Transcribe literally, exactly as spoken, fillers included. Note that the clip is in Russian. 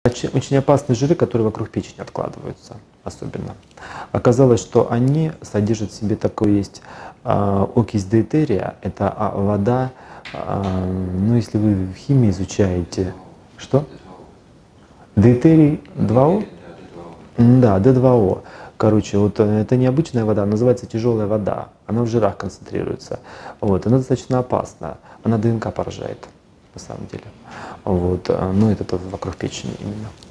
Очень, очень опасные жиры, которые вокруг печени откладываются, особенно. Оказалось, что они содержат в себе такое есть а, окись дейтерия, это а, вода, а, ну если вы в химии изучаете, что? Дейтерий два о? Да, дэ два о. Короче, вот э, это необычная вода, называется тяжелая вода. Она в жирах концентрируется. Вот, она достаточно опасна. Она ДНК поражает, на самом деле. Вот, э, ну это вокруг печени именно.